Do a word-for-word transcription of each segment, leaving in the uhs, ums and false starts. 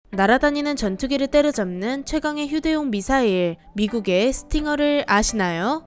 날아다니는 전투기를 때려잡는 최강의 휴대용 미사일, 미국의 스팅어를 아시나요?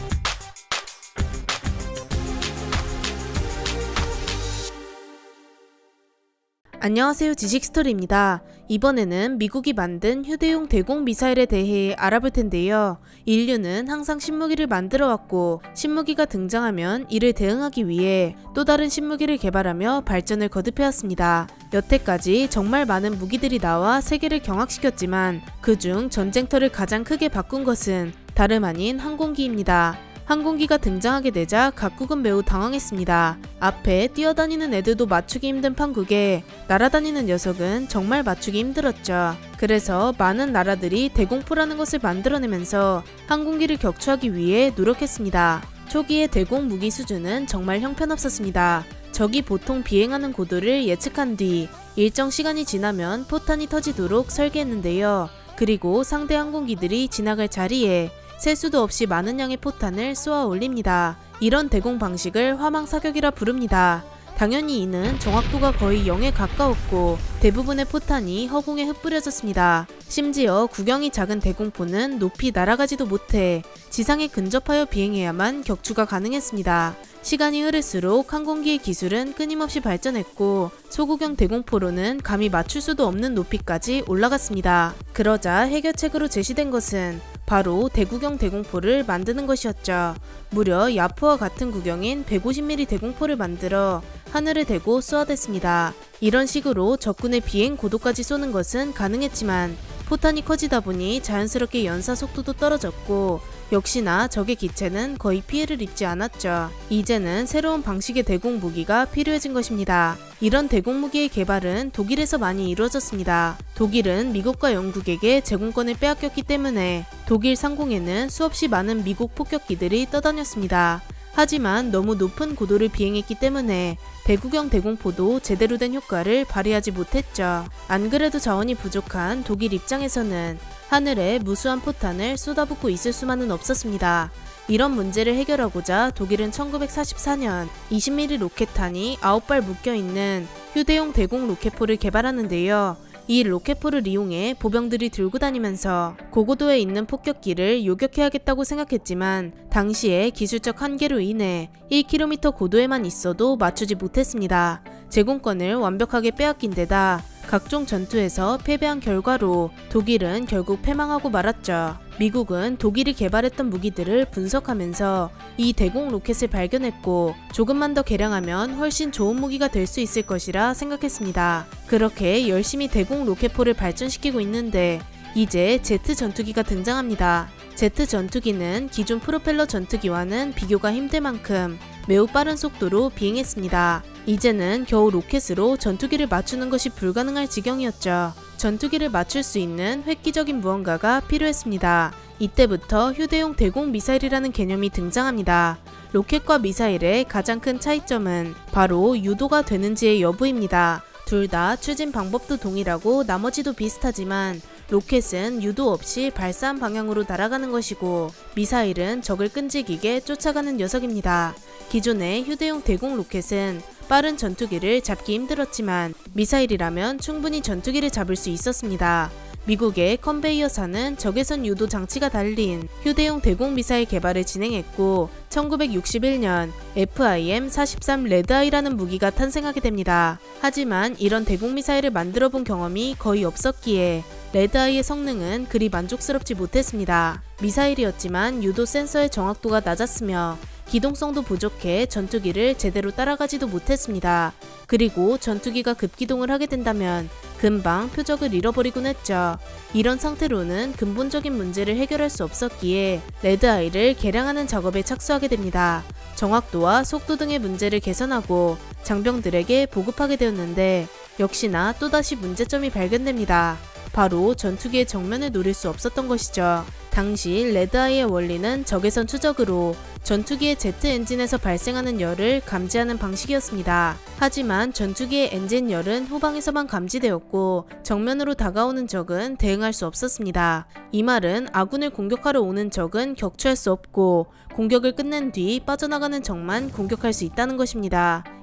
안녕하세요, 지식스토리입니다. 이번에는 미국이 만든 휴대용 대공 미사일에 대해 알아볼 텐데요. 인류는 항상 신무기를 만들어왔고 신무기가 등장하면 이를 대응하기 위해 또 다른 신무기를 개발하며 발전을 거듭해왔습니다. 여태까지 정말 많은 무기들이 나와 세계를 경악시켰지만 그중 전쟁터를 가장 크게 바꾼 것은 다름 아닌 항공기입니다. 항공기가 등장하게 되자 각국은 매우 당황했습니다. 앞에 뛰어다니는 애들도 맞추기 힘든 판국에 날아다니는 녀석은 정말 맞추기 힘들었죠. 그래서 많은 나라들이 대공포라는 것을 만들어내면서 항공기를 격추하기 위해 노력했습니다. 초기의 대공 무기 수준은 정말 형편없었습니다. 적이 보통 비행하는 고도를 예측한 뒤 일정 시간이 지나면 포탄이 터지도록 설계했는데요. 그리고 상대 항공기들이 지나갈 자리에 셀 수도 없이 많은 양의 포탄을 쏘아 올립니다. 이런 대공 방식을 화망사격이라 부릅니다. 당연히 이는 정확도가 거의 영에 가까웠고 대부분의 포탄이 허공에 흩뿌려졌습니다. 심지어 구경이 작은 대공포는 높이 날아가지도 못해 지상에 근접하여 비행해야만 격추가 가능했습니다. 시간이 흐를수록 항공기의 기술은 끊임없이 발전했고 소구경 대공포로는 감히 맞출 수도 없는 높이까지 올라갔습니다. 그러자 해결책으로 제시된 것은 바로 대구경 대공포를 만드는 것이었죠. 무려 야포와 같은 구경인 백오십 밀리미터 대공포를 만들어 하늘을 대고 쏘아댔습니다. 이런 식으로 적군의 비행 고도까지 쏘는 것은 가능했지만 포탄이 커지다 보니 자연스럽게 연사 속도도 떨어졌고 역시나 적의 기체는 거의 피해를 입지 않았죠. 이제는 새로운 방식의 대공 무기가 필요해진 것입니다. 이런 대공 무기의 개발은 독일에서 많이 이루어졌습니다. 독일은 미국과 영국에게 제공권을 빼앗겼기 때문에 독일 상공에는 수없이 많은 미국 폭격기들이 떠다녔습니다. 하지만 너무 높은 고도를 비행했기 때문에 대구경 대공포도 제대로 된 효과를 발휘하지 못했죠. 안 그래도 자원이 부족한 독일 입장에서는 하늘에 무수한 포탄을 쏟아붓고 있을 수만은 없었습니다. 이런 문제를 해결하고자 독일은 천구백사십사 년 이십 밀리미터 로켓탄이 아홉 발 묶여있는 휴대용 대공 로켓포를 개발하는데요. 이 로켓포를 이용해 보병들이 들고 다니면서 고고도에 있는 폭격기를 요격해야겠다고 생각했지만 당시의 기술적 한계로 인해 일 킬로미터 고도에만 있어도 맞추지 못했습니다. 제공권을 완벽하게 빼앗긴 데다 각종 전투에서 패배한 결과로 독일은 결국 패망하고 말았죠. 미국은 독일이 개발했던 무기들을 분석하면서 이 대공 로켓을 발견했고 조금만 더 개량하면 훨씬 좋은 무기가 될 수 있을 것이라 생각했습니다. 그렇게 열심히 대공 로켓포를 발전시키고 있는데 이제 제트 전투기가 등장합니다. 제트 전투기는 기존 프로펠러 전투기와는 비교가 힘들 만큼 매우 빠른 속도로 비행했습니다. 이제는 겨우 로켓으로 전투기를 맞추는 것이 불가능할 지경이었죠. 전투기를 맞출 수 있는 획기적인 무언가가 필요했습니다. 이때부터 휴대용 대공 미사일이라는 개념이 등장합니다. 로켓과 미사일의 가장 큰 차이점은 바로 유도가 되는지의 여부입니다. 둘 다 추진 방법도 동일하고 나머지도 비슷하지만 로켓은 유도 없이 발사한 방향으로 날아가는 것이고 미사일은 적을 끈질기게 쫓아가는 녀석입니다. 기존의 휴대용 대공 로켓은 빠른 전투기를 잡기 힘들었지만 미사일이라면 충분히 전투기를 잡을 수 있었습니다. 미국의 컨베이어사는 적외선 유도 장치가 달린 휴대용 대공 미사일 개발을 진행했고 천구백육십일 년 에프아이엠 사십삼 레드아이라는 무기가 탄생하게 됩니다. 하지만 이런 대공 미사일을 만들어 본 경험이 거의 없었기에 레드아이의 성능은 그리 만족스럽지 못했습니다. 미사일이었지만 유도 센서의 정확도가 낮았으며 기동성도 부족해 전투기를 제대로 따라가지도 못했습니다. 그리고 전투기가 급기동을 하게 된다면 금방 표적을 잃어버리곤 했죠. 이런 상태로는 근본적인 문제를 해결할 수 없었기에 레드아이를 개량하는 작업에 착수하게 됩니다. 정확도와 속도 등의 문제를 개선하고 장병들에게 보급하게 되었는데 역시나 또다시 문제점이 발견됩니다. 바로 전투기의 정면을 노릴 수 없었던 것이죠. 당시 레드아이의 원리는 적외선 추적으로 전투기의 제트 엔진에서 발생하는 열을 감지하는 방식이었습니다. 하지만 전투기의 엔진 열은 후방에서만 감지되었고 정면으로 다가오는 적은 대응할 수 없었습니다. 이 말은 아군을 공격하러 오는 적은 격추할 수 없고 공격을 끝낸 뒤 빠져나가는 적만 공격할 수 있다는 것입니다.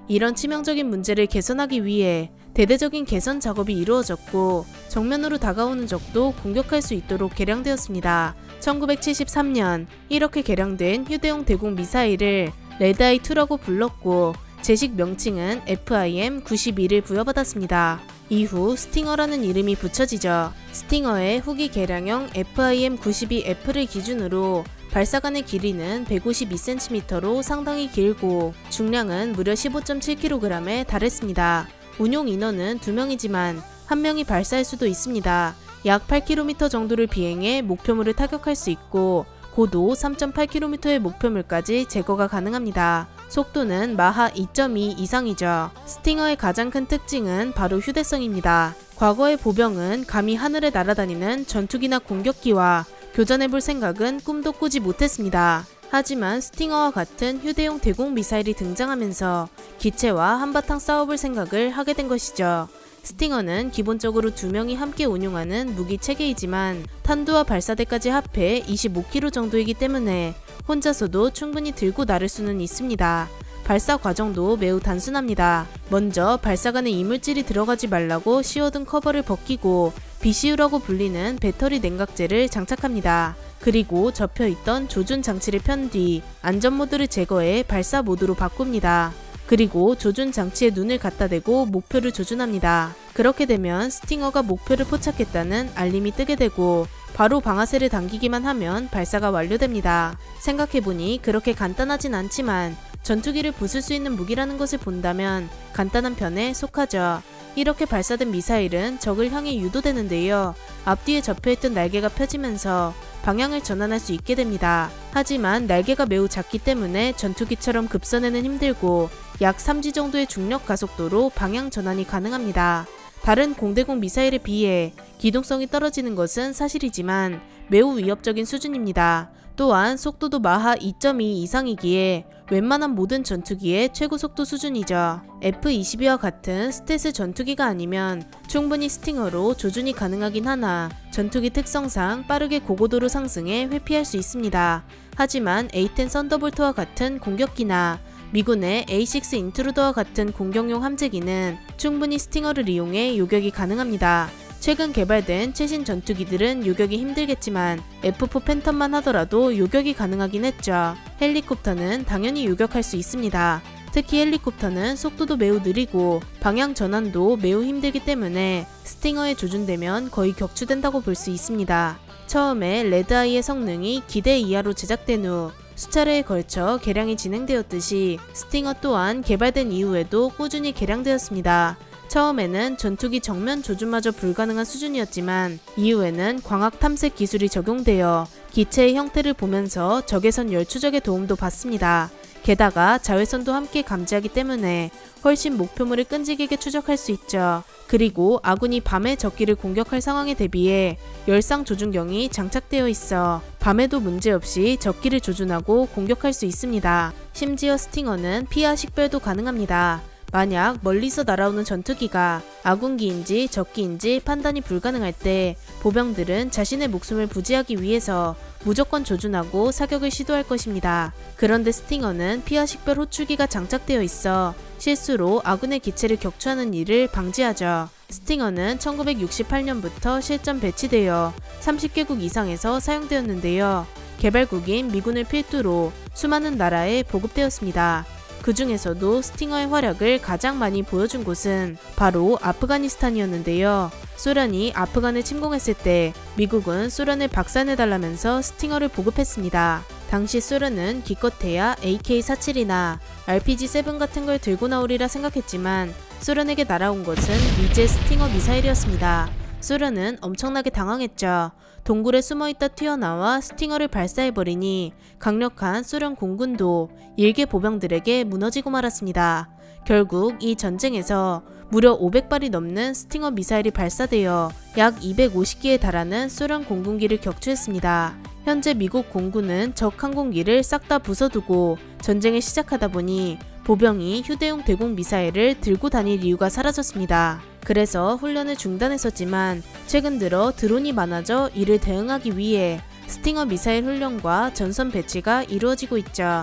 이런 치명적인 문제를 개선하기 위해 대대적인 개선 작업이 이루어졌고 정면으로 다가오는 적도 공격할 수 있도록 개량되었습니다. 천구백칠십삼 년 이렇게 개량된 휴대용 대공 미사일을 레드아이투라고 불렀고 제식 명칭은 에프아이엠 구십일을 부여받았습니다. 이후 스팅어라는 이름이 붙여지죠. 스팅어의 후기 개량형 에프아이엠 구십이 에프를 기준으로 발사관의 길이는 백오십이 센티미터로 상당히 길고 중량은 무려 십오 점 칠 킬로그램에 달했습니다. 운용 인원은 두 명이지만 한 명이 발사할 수도 있습니다. 약 팔 킬로미터 정도를 비행해 목표물을 타격할 수 있고 고도 삼 점 팔 킬로미터의 목표물까지 제거가 가능합니다. 속도는 마하 이 점 이 이상이죠. 스팅어의 가장 큰 특징은 바로 휴대성입니다. 과거의 보병은 감히 하늘에 날아다니는 전투기나 공격기와 교전해볼 생각은 꿈도 꾸지 못했습니다. 하지만 스팅어와 같은 휴대용 대공 미사일이 등장하면서 기체와 한바탕 싸워볼 생각을 하게 된 것이죠. 스팅어는 기본적으로 두 명이 함께 운용하는 무기 체계이지만 탄두와 발사대까지 합해 이십오 킬로그램 정도이기 때문에 혼자서도 충분히 들고 나를 수는 있습니다. 발사 과정도 매우 단순합니다. 먼저 발사관에 이물질이 들어가지 말라고 씌워둔 커버를 벗기고 비씨유라고 불리는 배터리 냉각제를 장착합니다. 그리고 접혀있던 조준 장치를 편 뒤 안전 모드를 제거해 발사 모드로 바꿉니다. 그리고 조준 장치에 눈을 갖다 대고 목표를 조준합니다. 그렇게 되면 스팅어가 목표를 포착했다는 알림이 뜨게 되고 바로 방아쇠를 당기기만 하면 발사가 완료됩니다. 생각해보니 그렇게 간단하진 않지만 전투기를 부술 수 있는 무기라는 것을 본다면 간단한 편에 속하죠. 이렇게 발사된 미사일은 적을 향해 유도되는데요. 앞뒤에 접혀있던 날개가 펴지면서 방향을 전환할 수 있게 됩니다. 하지만 날개가 매우 작기 때문에 전투기처럼 급선에는 힘들고 약 삼 지 정도의 중력 가속도로 방향 전환이 가능합니다. 다른 공대공 미사일에 비해 기동성이 떨어지는 것은 사실이지만 매우 위협적인 수준입니다. 또한 속도도 마하 이 점 이 이상이기에 웬만한 모든 전투기의 최고 속도 수준이죠. 에프 이십이와 같은 스텔스 전투기가 아니면 충분히 스팅어로 조준이 가능하긴 하나 전투기 특성상 빠르게 고고도로 상승해 회피할 수 있습니다. 하지만 에이 텐 썬더볼트와 같은 공격기나 미군의 에이 식스 인트루더와 같은 공격용 함재기는 충분히 스팅어를 이용해 요격이 가능합니다. 최근 개발된 최신 전투기들은 요격이 힘들겠지만 에프 사 팬텀만 하더라도 요격이 가능하긴 했죠. 헬리콥터는 당연히 요격할 수 있습니다. 특히 헬리콥터는 속도도 매우 느리고 방향 전환도 매우 힘들기 때문에 스팅어에 조준되면 거의 격추된다고 볼 수 있습니다. 처음에 레드아이의 성능이 기대 이하로 제작된 후 수차례에 걸쳐 개량이 진행되었듯이 스팅어 또한 개발된 이후에도 꾸준히 개량되었습니다. 처음에는 전투기 정면 조준마저 불가능한 수준이었지만 이후에는 광학 탐색 기술이 적용되어 기체의 형태를 보면서 적외선 열 추적의 도움도 받습니다. 게다가 자외선도 함께 감지하기 때문에 훨씬 목표물을 끈질기게 추적할 수 있죠. 그리고 아군이 밤에 적기를 공격할 상황에 대비해 열상 조준경이 장착되어 있어 밤에도 문제없이 적기를 조준하고 공격할 수 있습니다. 심지어 스팅어는 피하 식별도 가능합니다. 만약 멀리서 날아오는 전투기가 아군기인지 적기인지 판단이 불가능할 때 보병들은 자신의 목숨을 부지하기 위해서 무조건 조준하고 사격을 시도할 것입니다. 그런데 스팅어는 피하 식별 호출기가 장착되어 있어 실수로 아군의 기체를 격추하는 일을 방지하죠. 스팅어는 천구백육십팔 년부터 실전 배치되어 삼십 개국 이상에서 사용되었는데요. 개발국인 미군을 필두로 수많은 나라에 보급되었습니다. 그 중에서도 스팅어의 활약을 가장 많이 보여준 곳은 바로 아프가니스탄이었는데요. 소련이 아프간을 침공했을 때 미국은 소련을 박살내달라면서 스팅어를 보급했습니다. 당시 소련은 기껏해야 에이 케이 사십칠이나 알 피 지 세븐 같은 걸 들고 나오리라 생각했지만 소련에게 날아온 것은 미제 스팅어 미사일이었습니다. 소련은 엄청나게 당황했죠. 동굴에 숨어있다 튀어나와 스팅어를 발사해버리니 강력한 소련 공군도 일개 보병들에게 무너지고 말았습니다. 결국 이 전쟁에서 무려 오백 발이 넘는 스팅어 미사일이 발사되어 약 이백오십 기에 달하는 소련 공군기를 격추했습니다. 현재 미국 공군은 적 항공기를 싹 다 부숴두고 전쟁을 시작하다 보니 보병이 휴대용 대공 미사일을 들고 다닐 이유가 사라졌습니다. 그래서 훈련을 중단했었지만 최근 들어 드론이 많아져 이를 대응하기 위해 스팅어 미사일 훈련과 전선 배치가 이루어지고 있죠.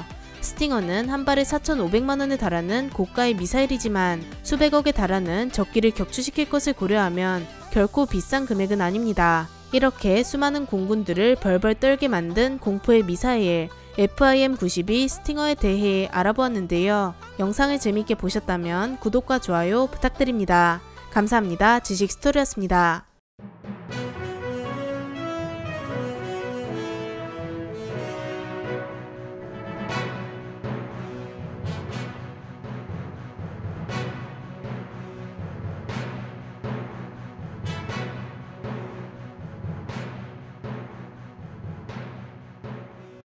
스팅어는 한 발에 사천오백만 원에 달하는 고가의 미사일이지만 수백억에 달하는 적기를 격추시킬 것을 고려하면 결코 비싼 금액은 아닙니다. 이렇게 수많은 공군들을 벌벌 떨게 만든 공포의 미사일 에프아이엠 구십이 스팅어에 대해 알아보았는데요. 영상을 재밌게 보셨다면 구독과 좋아요 부탁드립니다. 감사합니다. 지식스토리였습니다.